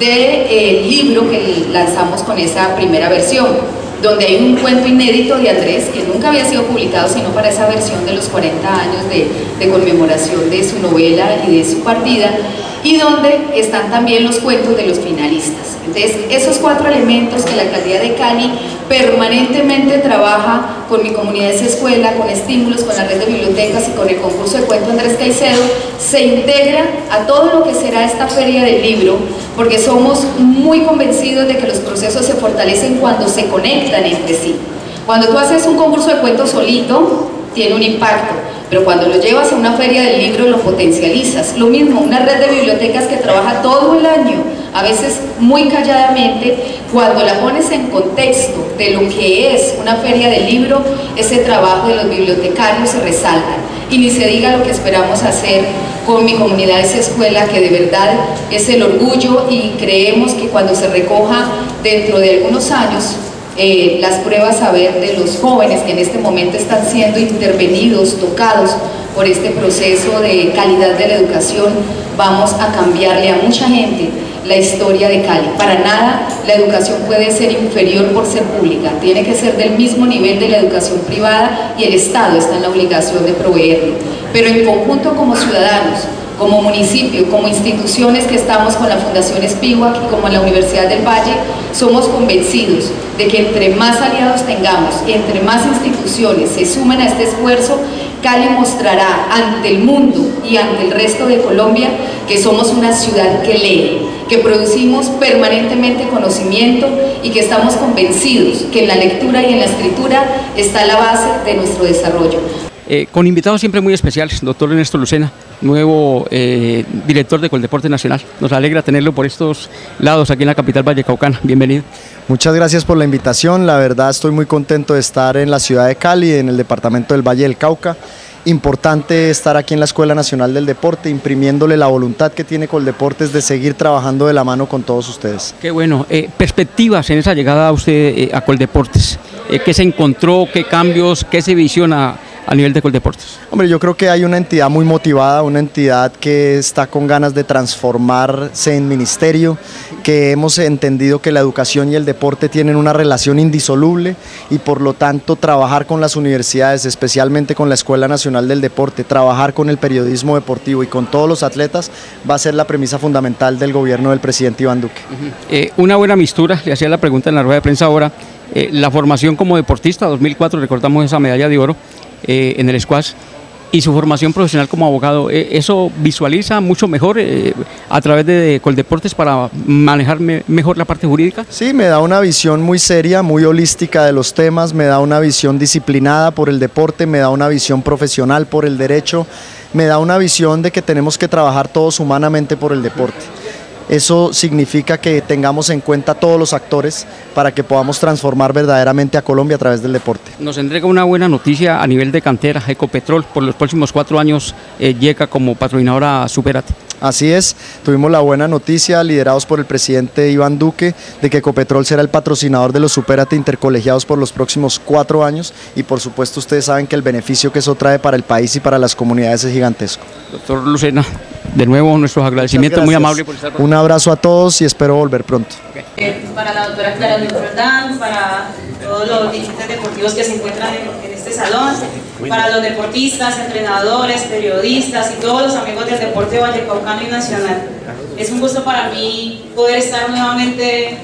del libro que lanzamos con esa primera versión, donde hay un cuento inédito de Andrés que nunca había sido publicado sino para esa versión de los 40 años de conmemoración de su novela y de su partida, y donde están también los cuentos de los finalistas. Entonces, esos 4 elementos que la Alcaldía de Cali permanentemente trabaja con mi comunidad de esa escuela, con estímulos, con la red de bibliotecas y con el concurso de cuento Andrés Caicedo, se integra a todo lo que será esta feria del libro, porque somos muy convencidos de que los procesos se fortalecen cuando se conectan entre sí. Cuando tú haces un concurso de cuentos solito, tiene un impacto, pero cuando lo llevas a una feria del libro lo potencializas. Lo mismo, una red de bibliotecas que trabaja todo el año, a veces muy calladamente, cuando la pones en contexto de lo que es una feria del libro, ese trabajo de los bibliotecarios se resalta. Y ni se diga lo que esperamos hacer con mi comunidad de esa escuela, que de verdad es el orgullo, y creemos que cuando se recoja dentro de algunos años las pruebas a ver de los jóvenes que en este momento están siendo intervenidos, tocados por este proceso de calidad de la educación, vamos a cambiarle a mucha gente la historia de Cali. Para nada la educación puede ser inferior por ser pública, tiene que ser del mismo nivel de la educación privada y el Estado está en la obligación de proveerlo. Pero en conjunto como ciudadanos, como municipio, como instituciones que estamos con la Fundación Spivak y como la Universidad del Valle, somos convencidos de que entre más aliados tengamos y entre más instituciones se sumen a este esfuerzo, Cali mostrará ante el mundo y ante el resto de Colombia que somos una ciudad que lee, que producimos permanentemente conocimiento y que estamos convencidos que en la lectura y en la escritura está la base de nuestro desarrollo. Con invitados siempre muy especiales, doctor Ernesto Lucena, nuevo director de Coldeportes Nacional. Nos alegra tenerlo por estos lados aquí en la capital vallecaucana. Bienvenido. Muchas gracias por la invitación. La verdad estoy muy contento de estar en la ciudad de Cali, en el departamento del Valle del Cauca. Importante estar aquí en la Escuela Nacional del Deporte, imprimiéndole la voluntad que tiene Coldeportes de seguir trabajando de la mano con todos ustedes. Qué bueno. Perspectivas en esa llegada a usted a Coldeportes. ¿Qué se encontró? ¿Qué cambios? ¿Qué se visiona a nivel de Coldeportes? Hombre, yo creo que hay una entidad muy motivada, una entidad que está con ganas de transformarse en ministerio, que hemos entendido que la educación y el deporte tienen una relación indisoluble y por lo tanto trabajar con las universidades, especialmente con la Escuela Nacional del Deporte, trabajar con el periodismo deportivo y con todos los atletas va a ser la premisa fundamental del gobierno del presidente Iván Duque. Una buena mistura, le hacía la pregunta en la rueda de prensa ahora, la formación como deportista, 2004, recordamos esa medalla de oro, en el squash, y su formación profesional como abogado, ¿eso visualiza mucho mejor a través de Coldeportes para manejar mejor la parte jurídica? Sí, me da una visión muy seria, muy holística de los temas, me da una visión disciplinada por el deporte, me da una visión profesional por el derecho, me da una visión de que tenemos que trabajar todos humanamente por el deporte. Eso significa que tengamos en cuenta todos los actores para que podamos transformar verdaderamente a Colombia a través del deporte. Nos entrega una buena noticia a nivel de cantera. Ecopetrol por los próximos 4 años llega como patrocinadora a Superate. Así es, tuvimos la buena noticia, liderados por el presidente Iván Duque, de que Ecopetrol será el patrocinador de los Superate intercolegiados por los próximos 4 años y por supuesto ustedes saben que el beneficio que eso trae para el país y para las comunidades es gigantesco. Doctor Lucena, de nuevo nuestros agradecimientos, muy amable por estar. Un abrazo a todos y espero volver pronto. Para la doctora Clara Luis Roldán, para todos los dirigentes deportivos que se encuentran en este salón, para los deportistas, entrenadores, periodistas y todos los amigos del deporte vallecaucano y nacional. Es un gusto para mí poder estar nuevamente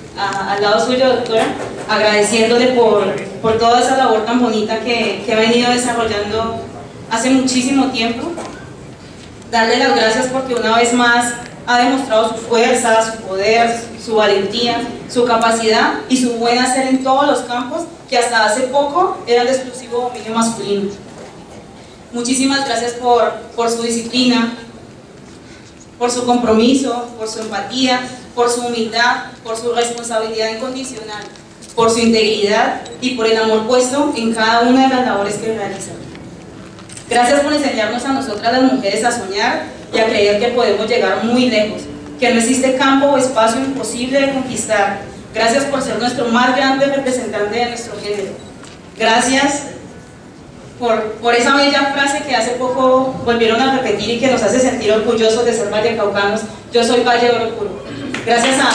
al lado suyo, doctora, agradeciéndole por toda esa labor tan bonita que ha venido desarrollando hace muchísimo tiempo. Darle las gracias porque una vez más ha demostrado su fuerza, su poder, su valentía, su capacidad y su buen hacer en todos los campos que hasta hace poco eran de exclusivo dominio masculino. Muchísimas gracias por su disciplina, por su compromiso, por su empatía, por su humildad, por su responsabilidad incondicional, por su integridad y por el amor puesto en cada una de las labores que realizan. Gracias por enseñarnos a nosotras las mujeres a soñar y a creer que podemos llegar muy lejos, que no existe campo o espacio imposible de conquistar. Gracias por ser nuestro más grande representante de nuestro género. Gracias por esa bella frase que hace poco volvieron a repetir y que nos hace sentir orgullosos de ser vallecaucanos. Yo soy Valle de Oro Puro. Gracias a...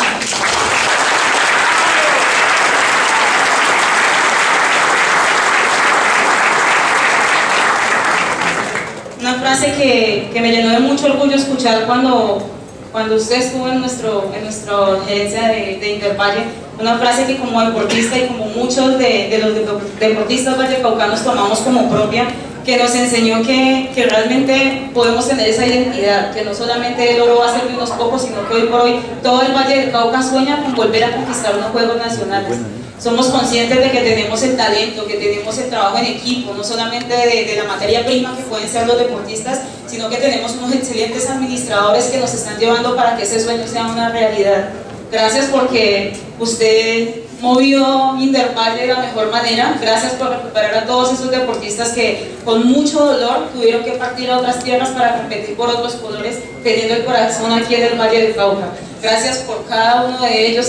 Una frase que me llenó de mucho orgullo escuchar cuando usted estuvo en nuestra gerencia de Intervalle, una frase que como deportista y como muchos de los deportistas vallecaucanos tomamos como propia, que nos enseñó que realmente podemos tener esa identidad, que no solamente el oro va a ser de unos pocos, sino que hoy por hoy todo el Valle del Cauca sueña con volver a conquistar unos Juegos Nacionales. Somos conscientes de que tenemos el talento, que tenemos el trabajo en equipo, no solamente de la materia prima que pueden ser los deportistas, sino que tenemos unos excelentes administradores que nos están llevando para que ese sueño sea una realidad. Gracias porque usted movió Intervalle de la mejor manera. Gracias por recuperar a todos esos deportistas que con mucho dolor tuvieron que partir a otras tierras para competir por otros colores, teniendo el corazón aquí en el Valle del Cauca. Gracias por cada uno de ellos.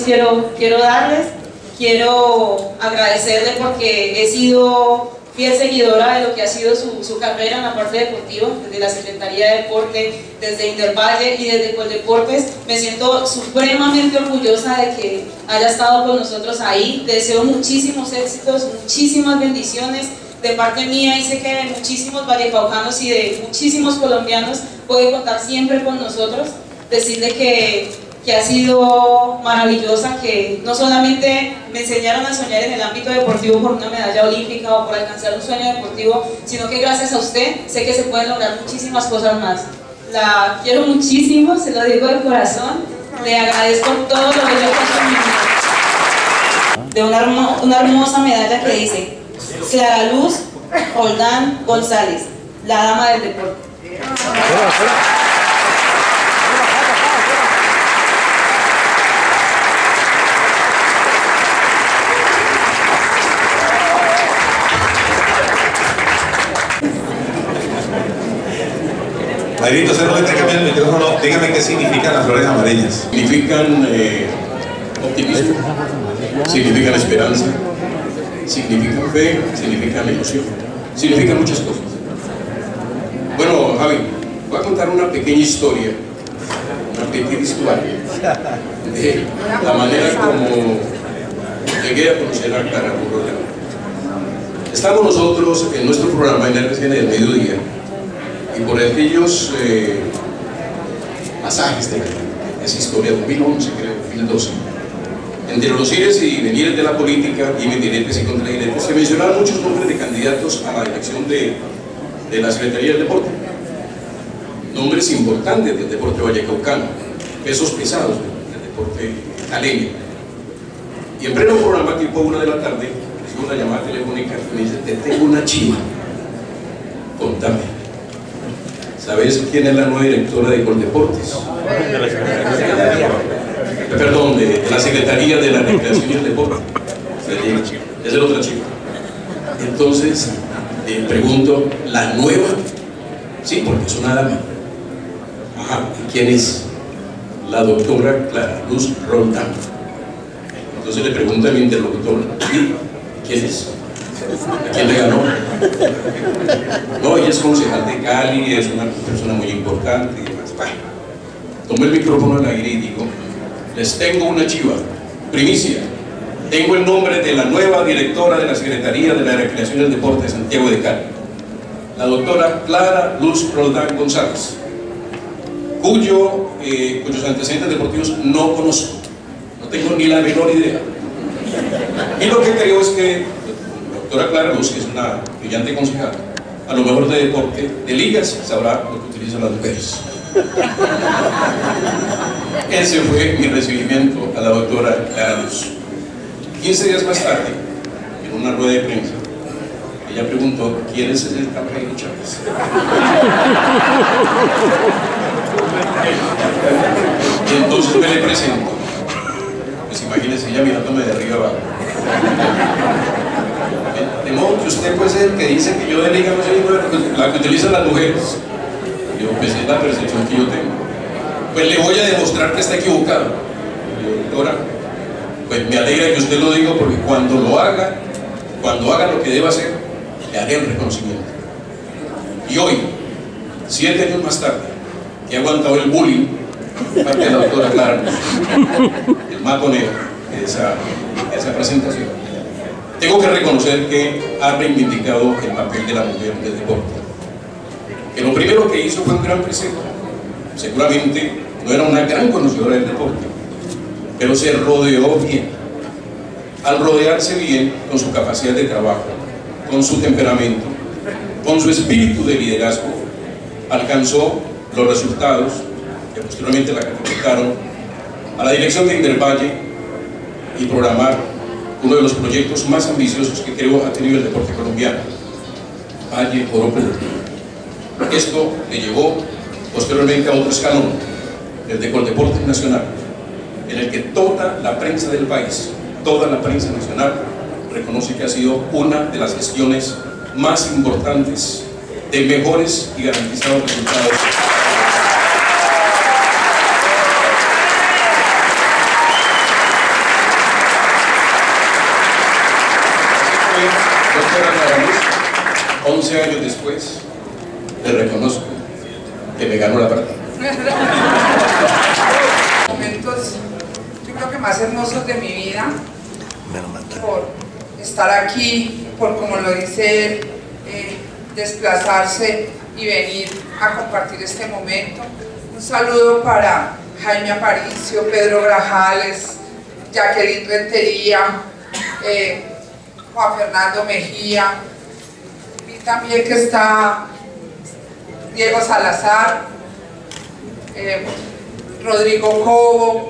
Quiero agradecerle porque he sido fiel seguidora de lo que ha sido su carrera en la parte deportiva, desde la Secretaría de Deporte, desde Intervalle y desde Coldeportes. Me siento supremamente orgullosa de que haya estado con nosotros ahí. Deseo muchísimos éxitos, muchísimas bendiciones de parte mía, y sé que de muchísimos vallecaucanos y de muchísimos colombianos puede contar siempre con nosotros. Decirle que ha sido maravillosa, que no solamente me enseñaron a soñar en el ámbito deportivo por una medalla olímpica o por alcanzar un sueño deportivo, sino que gracias a usted sé que se pueden lograr muchísimas cosas más. La quiero muchísimo, se lo digo de corazón, le agradezco todo lo que yo he hecho en mi vida. De una hermosa medalla que dice Clara Luz Roldán González, la dama del deporte. Mayrito, usted no me está cambiando el micrófono, dígame qué significan las flores amarillas. Significan optimismo, significan esperanza, significan fe, significan ilusión, significan muchas cosas. Bueno, Javi, voy a contar una pequeña historia, de la manera como llegué a conocer a Clara Luz Roldán. Estamos nosotros en nuestro programa en RCN del mediodía, y por aquellos pasajes de esa historia, 2011 creo, 2012, entre los ires y venires de la política, y diretes y contradiretes, se mencionaron muchos nombres de candidatos a la dirección de la Secretaría del Deporte, nombres importantes del deporte vallecaucano, pesos pesados del deporte caleño. Y en pleno programa, tipo 1 de la tarde, recibo una llamada telefónica y me dice: te tengo una chiva, contame. ¿Sabes quién es la nueva directora de Coldeportes? Perdón, de la Secretaría de la Recreación y el Deporte. Es el otro chico. Entonces, pregunto, ¿la nueva? Sí, porque es una dama. Ajá, ¿y quién es? La doctora Clara Luz Roldán. Entonces le pregunto a mi interlocutor, ¿quién es? ¿A quién le ganó? No, ella es concejal de Cali, es una persona muy importante y demás. Bueno, tomo el micrófono al aire y digo: les tengo una chiva, primicia. Tengo el nombre de la nueva directora de la Secretaría de la Recreación y el Deporte de Santiago de Cali, la doctora Clara Luz Roldán González, cuyos antecedentes deportivos no conozco, no tengo ni la menor idea. Y lo que creo es que la doctora Clara Luz, que es una brillante concejala, a lo mejor de deporte, de ligas, sabrá lo que utilizan las mujeres. Ese fue mi recibimiento a la doctora Clara Luz. 15 días más tarde, en una rueda de prensa, ella preguntó: ¿quién es el Campero Chávez? Y entonces me le presento. Pues imagínense, ella mirándome de arriba abajo. De modo que usted puede ser el que dice que yo de liga no soy la que utilizan las mujeres. Yo, pues es la percepción que yo tengo. Pues le voy a demostrar que está equivocado. Doctora, pues me alegra que usted lo diga, porque cuando haga lo que deba hacer, le haré el reconocimiento. Y hoy, 7 años más tarde, que he aguantado el bullying parte de la doctora Clara, el matoneo de esa presentación, tengo que reconocer que ha reivindicado el papel de la mujer en el deporte. Que lo primero que hizo fue un gran presente. Seguramente no era una gran conocedora del deporte, pero se rodeó bien. Al rodearse bien, con su capacidad de trabajo, con su temperamento, con su espíritu de liderazgo, alcanzó los resultados que posteriormente la catapultaron a la dirección de Indervalle y programar uno de los proyectos más ambiciosos que creo ha tenido el deporte colombiano, Valle Oro Puro. Esto le llevó posteriormente a otro escalón, el de Coldeportes Nacional, en el que toda la prensa del país, toda la prensa nacional, reconoce que ha sido una de las gestiones más importantes, de mejores y garantizados resultados. Doctora Clara Luz, 11 años después, le reconozco que me ganó la partida. Momentos, yo creo que más hermosos de mi vida, por estar aquí, por, como lo dice él, desplazarse y venir a compartir este momento. Un saludo para Jaime Aparicio, Pedro Grajales, Jacqueline Rentería, Juan Fernando Mejía, y también que está Diego Salazar, Rodrigo Cobo,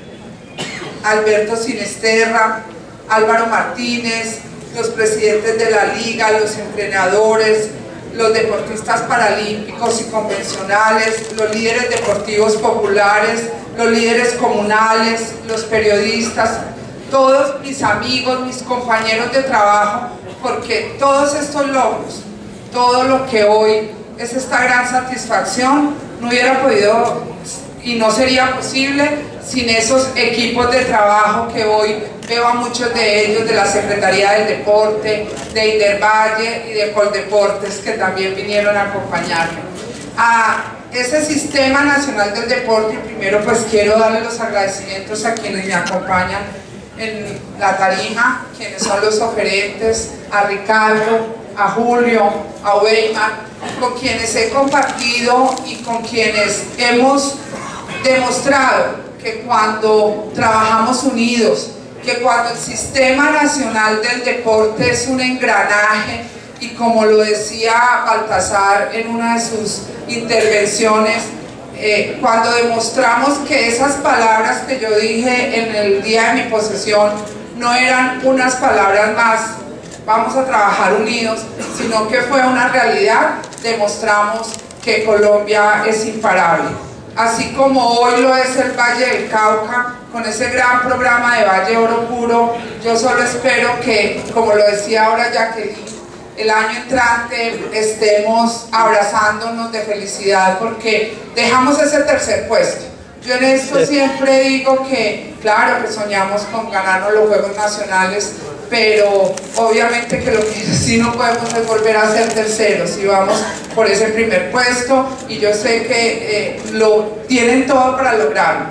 Alberto Sinesterra, Álvaro Martínez, los presidentes de la liga, los entrenadores, los deportistas paralímpicos y convencionales, los líderes deportivos populares, los líderes comunales, los periodistas, todos mis amigos, mis compañeros de trabajo, porque todos estos logros, todo lo que hoy es esta gran satisfacción, no hubiera podido y no sería posible sin esos equipos de trabajo que hoy veo a muchos de ellos de la Secretaría del Deporte, de Indervalle y de Coldeportes, que también vinieron a acompañarme. A ese Sistema Nacional del Deporte, primero pues quiero darle los agradecimientos a quienes me acompañan en la tarima, quienes son los oferentes, a Ricardo, a Julio, a Weimar, con quienes he compartido y con quienes hemos demostrado que cuando trabajamos unidos, que cuando el Sistema Nacional del Deporte es un engranaje, y como lo decía Baltasar en una de sus intervenciones, cuando demostramos que esas palabras que yo dije en el día de mi posesión no eran unas palabras más, vamos a trabajar unidos, sino que fue una realidad, demostramos que Colombia es imparable. Así como hoy lo es el Valle del Cauca, con ese gran programa de Valle Oro Puro, yo solo espero que, como lo decía ahora Jacqueline, el año entrante estemos abrazándonos de felicidad porque dejamos ese tercer puesto. Yo en esto siempre digo que, claro que soñamos con ganarnos los Juegos Nacionales, pero obviamente que lo que sí no podemos es volver a ser terceros y vamos por ese primer puesto, y yo sé que lo tienen todo para lograrlo.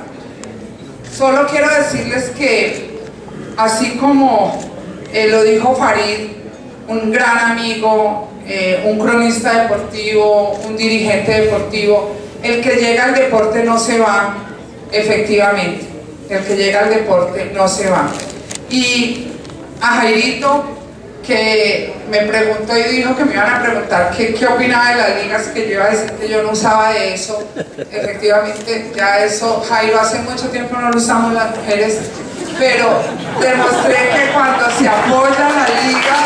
Solo quiero decirles que, así como lo dijo Farid, un gran amigo, un cronista deportivo, un dirigente deportivo, el que llega al deporte no se va, efectivamente, el que llega al deporte no se va. Y a Jairito, que me preguntó y dijo que me iban a preguntar qué opinaba de las ligas, que yo iba a decir que yo no usaba de eso. Efectivamente, ya eso, Jairo, hace mucho tiempo no lo usamos las mujeres, pero demostré que cuando se apoya la liga,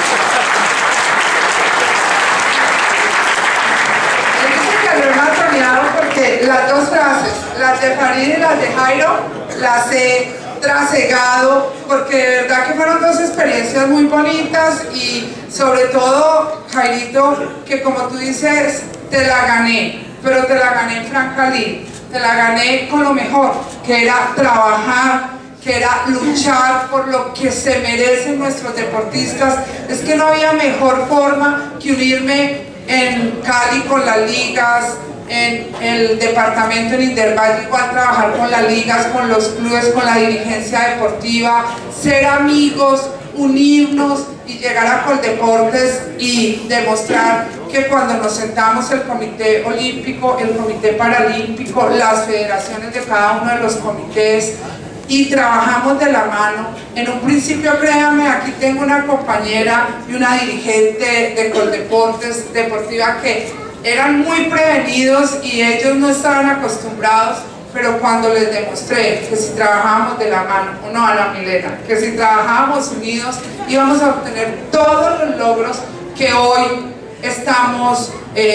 lo he matroneado porque las dos frases, las de Farid y las de Jairo, las he trasegado porque de verdad que fueron dos experiencias muy bonitas y sobre todo, Jairito, que como tú dices, te la gané, pero te la gané en Francalí, te la gané con lo mejor, que era trabajar, que era luchar por lo que se merecen nuestros deportistas. Es que no había mejor forma que unirme en Cali con las ligas, en el departamento en Indervalle, igual trabajar con las ligas, con los clubes, con la dirigencia deportiva, ser amigos, unirnos y llegar a Coldeportes y demostrar que cuando nos sentamos el Comité Olímpico, el Comité Paralímpico, las federaciones de cada uno de los comités, y trabajamos de la mano. En un principio, créanme, aquí tengo una compañera y una dirigente de Coldeportes Deportiva que eran muy prevenidos y ellos no estaban acostumbrados, pero cuando les demostré que si trabajábamos de la mano, no a la Milena, que si trabajábamos unidos íbamos a obtener todos los logros que hoy estamos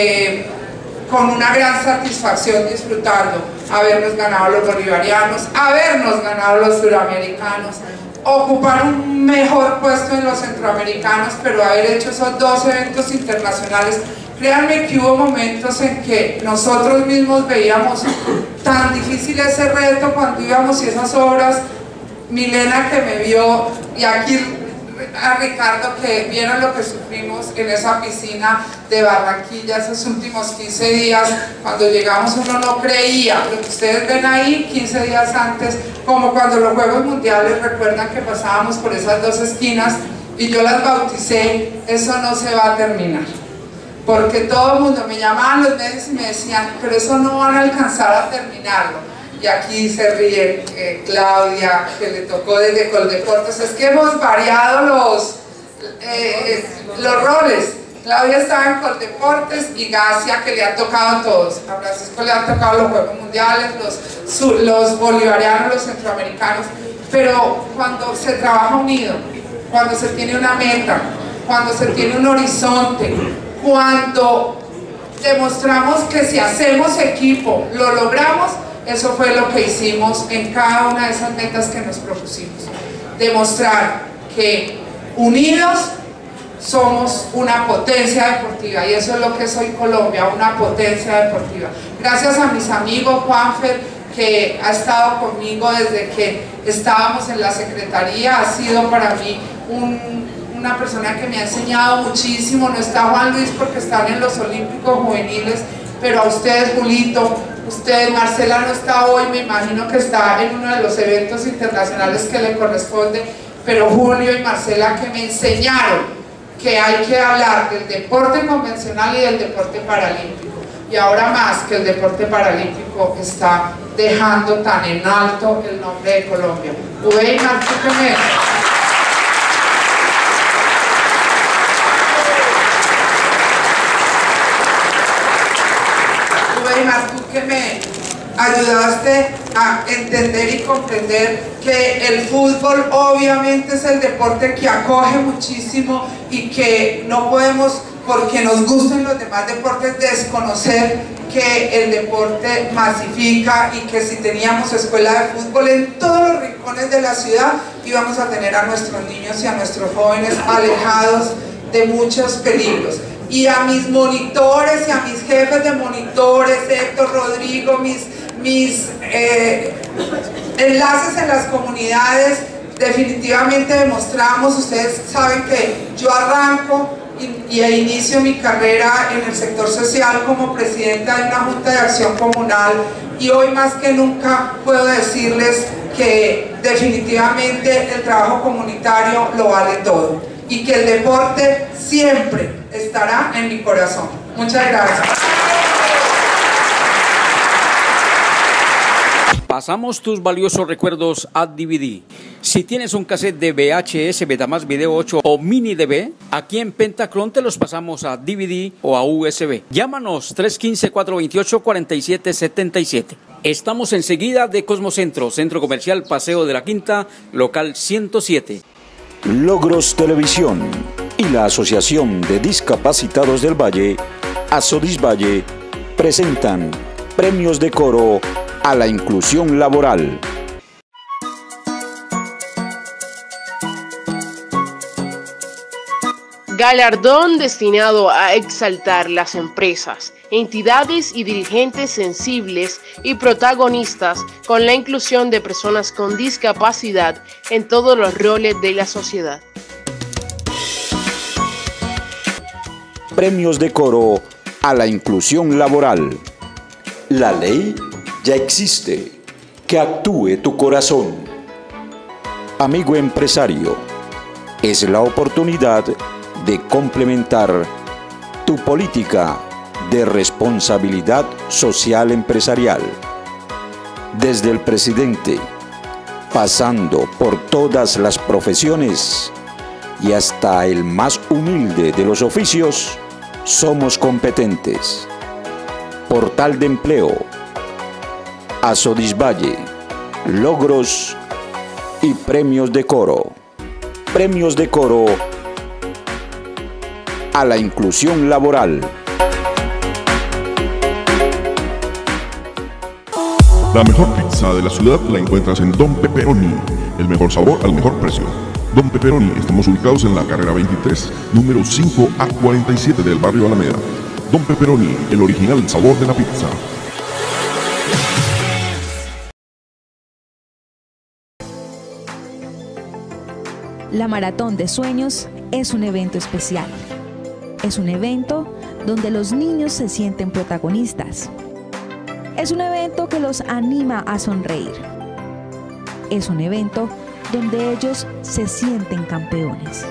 con una gran satisfacción disfrutando, habernos ganado los bolivarianos, habernos ganado los suramericanos, ocupar un mejor puesto en los centroamericanos, pero haber hecho esos dos eventos internacionales. Créanme que hubo momentos en que nosotros mismos veíamos tan difícil ese reto cuando íbamos y esas obras, Milena que me vio, y aquí a Ricardo, que vieron lo que sufrimos en esa piscina de Barranquilla esos últimos 15 días, cuando llegamos uno no creía, lo que ustedes ven ahí 15 días antes, como cuando los Juegos Mundiales, recuerdan que pasábamos por esas dos esquinas y yo las bauticé, eso no se va a terminar, porque todo el mundo me llamaban los medios y me decían, pero eso no van a alcanzar a terminarlo. Y aquí se ríe Claudia, que le tocó desde Coldeportes. Es que hemos variado los roles. Claudia estaba en Coldeportes y Gacia, que le han tocado a todos. A Francisco le han tocado los Juegos Mundiales, los bolivarianos, los centroamericanos. Pero cuando se trabaja unido, cuando se tiene una meta, cuando se tiene un horizonte, cuando demostramos que si hacemos equipo, lo logramos. Eso fue lo que hicimos en cada una de esas metas que nos propusimos. Demostrar que unidos somos una potencia deportiva, y eso es lo que es hoy Colombia, una potencia deportiva. Gracias a mis amigos, Juanfer, que ha estado conmigo desde que estábamos en la Secretaría, ha sido para mí una persona que me ha enseñado muchísimo. No está Juan Luis porque están en los Olímpicos Juveniles, pero a ustedes, Julito, usted, Marcela no está hoy, me imagino que está en uno de los eventos internacionales que le corresponde, pero Julio y Marcela, que me enseñaron que hay que hablar del deporte convencional y del deporte paralímpico, y ahora más que el deporte paralímpico está dejando tan en alto el nombre de Colombia. Uweimar, ¿tú qué me... tú que me ayudaste a entender y comprender que el fútbol obviamente es el deporte que acoge muchísimo y que no podemos, porque nos gusten los demás deportes, desconocer que el deporte masifica y que si teníamos escuela de fútbol en todos los rincones de la ciudad íbamos a tener a nuestros niños y a nuestros jóvenes alejados de muchos peligros. Y a mis monitores y a mis jefes de monitores, Héctor, Rodrigo, mis enlaces en las comunidades, definitivamente demostramos. Ustedes saben que yo arranco y inicio mi carrera en el sector social como presidenta de una Junta de Acción Comunal, y hoy más que nunca puedo decirles que definitivamente el trabajo comunitario lo vale todo y que el deporte siempre estará en mi corazón. Muchas gracias. Pasamos tus valiosos recuerdos a DVD. Si tienes un cassette de VHS, Betamax Video 8 o Mini DV, aquí en Pentacron te los pasamos a DVD o a USB. Llámanos 315-428-4777. Estamos enseguida de Cosmocentro, Centro Comercial Paseo de la Quinta, local 107. Logros Televisión y la Asociación de Discapacitados del Valle, Asodisvalle, presentan Premios de Coro a la Inclusión Laboral. Galardón destinado a exaltar las empresas, entidades y dirigentes sensibles y protagonistas con la inclusión de personas con discapacidad en todos los roles de la sociedad. Premios de Coro a la Inclusión Laboral. La ley ya existe. Que actúe tu corazón. Amigo empresario, es la oportunidad de complementar tu política de responsabilidad social empresarial. Desde el presidente, pasando por todas las profesiones y hasta el más humilde de los oficios, somos competentes. Portal de Empleo, Asodisvalle, logros y premios de coro. Premios de coro a la inclusión laboral. La mejor pizza de la ciudad la encuentras en Don Pepperoni. El mejor sabor al mejor precio. Don Pepperoni, estamos ubicados en la carrera 23, número 5A47 del barrio Alameda. Don Pepperoni, el original sabor de la pizza. La Maratón de Sueños es un evento especial. Es un evento donde los niños se sienten protagonistas. Es un evento que los anima a sonreír. Es un evento donde ellos se sienten campeones.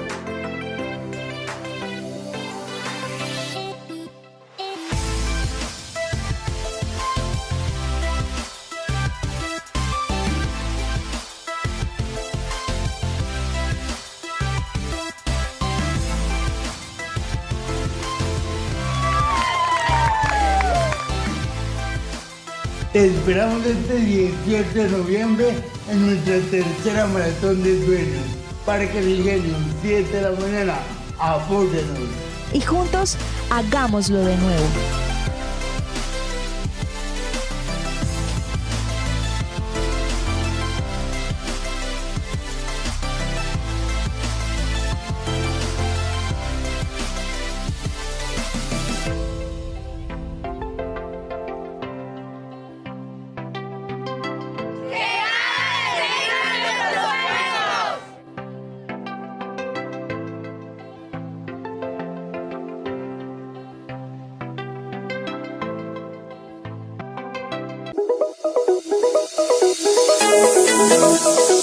Te esperamos este 18 de noviembre en nuestra tercera maratón de sueños. Parque Ingenio, 7 de la mañana. Apóyanos. Y juntos, hagámoslo de nuevo. Thank you.